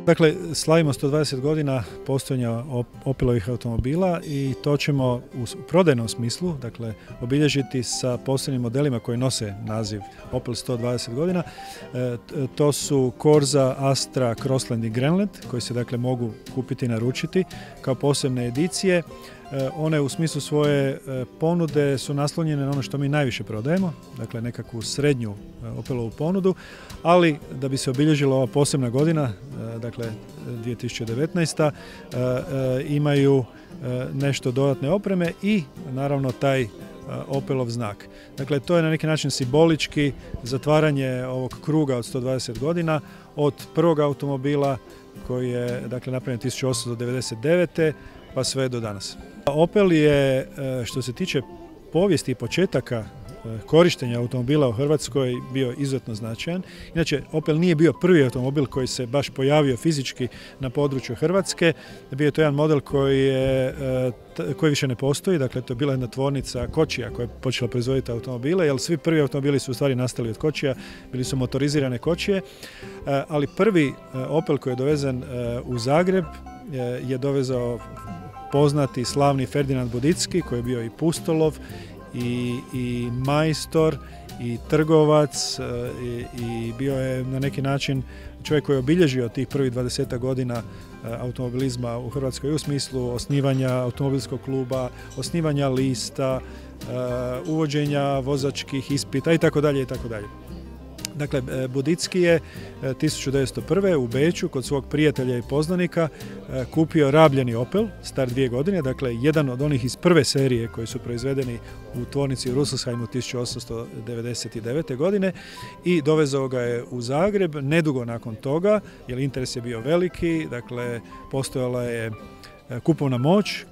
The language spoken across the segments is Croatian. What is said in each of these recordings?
Dakle, slavimo 120 godina postojanja Opelovih automobila i to ćemo u prodajnom smislu, dakle, obilježiti sa posebnim modelima koji nose naziv Opel 120 godina. To su Corsa, Astra, Crossland i Grenland, koji se dakle mogu kupiti i naručiti kao posebne edicije. One u smislu svoje ponude su naslonjene na ono što mi najviše prodajemo, dakle nekakvu srednju Opelovu ponudu, ali da bi se obilježila ova posebna godina, dakle 2019. Imaju nešto dodatne opreme i naravno taj Opelov znak. Dakle, to je na neki način simbolički zatvaranje ovog kruga od 120 godina od prvog automobila koji je dakle napravljen 1899. pa sve do danas. Opel je, što se tiče povijesti i početaka korištenja automobila u Hrvatskoj, bio izuzetno značajan. Inače, Opel nije bio prvi automobil koji se baš pojavio fizički na području Hrvatske. Bio je to jedan model koji više ne postoji, dakle to je bila jedna tvornica kočija koja je počela proizvoditi automobile, jer svi prvi automobili su u stvari nastali od kočija, bili su motorizirane kočije, ali prvi Opel koji je dovezen u Zagreb je dovezao poznati slavni Ferdinand Budicki, koji je bio i pustolov i majstor i trgovac i bio je na neki način čovjek koji je obilježio tih prvih 20 godina automobilizma u Hrvatskoj u smislu osnivanja automobilskog kluba, osnivanja lista, uvođenja vozačkih ispita itd. itd. Dakle, Budicki je 1901. u Beču kod svog prijatelja i poznanika kupio rabljeni Opel, star 2 godine, dakle jedan od onih iz prve serije koji su proizvedeni u tvornici u Rüsselsheimu 1899. godine i dovezao ga je u Zagreb nedugo nakon toga, jer interes je bio veliki, dakle postojala je kupovna moć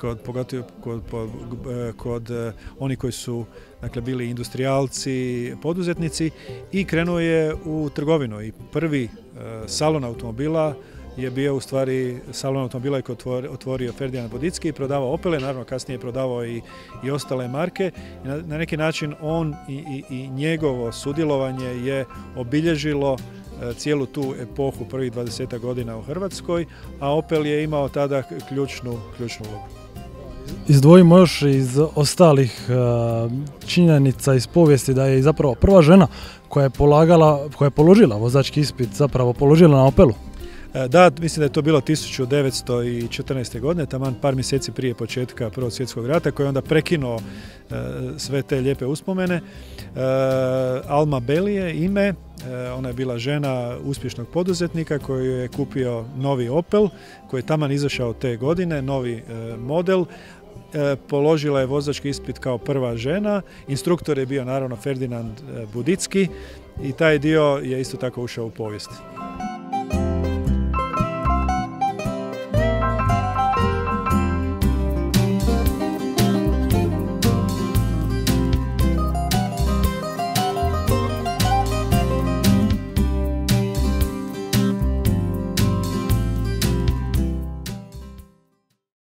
kod onih koji su dakle bili industrijalci, poduzetnici i krenuo je u trgovinu i prvi salon automobila je bio u stvari salon automobila koji je otvorio Ferdinand Budicki i prodavao Opele, naravno kasnije je prodavao i ostale marke. Na neki način on i njegovo sudjelovanje je obilježilo cijelu tu epohu prvih 20 godina u Hrvatskoj, a Opel je imao tada ključnu ulogu. Izdvojimo još iz ostalih činjenica iz povijesti da je zapravo prva žena koja je položila vozački ispit, zapravo položila na Opelu. Da, mislim da je to bilo 1914. godine, taman par mjeseci prije početka Prvog svjetskog rata, koji je onda prekinuo sve te lijepe uspomene. Alma Belli je ime, ona je bila žena uspješnog poduzetnika koji je kupio novi Opel, koji je taman izašao te godine, novi model. Položila je vozački ispit kao prva žena, instruktor je bio naravno Ferdinand Budicki i taj dio je isto tako ušao u povijest.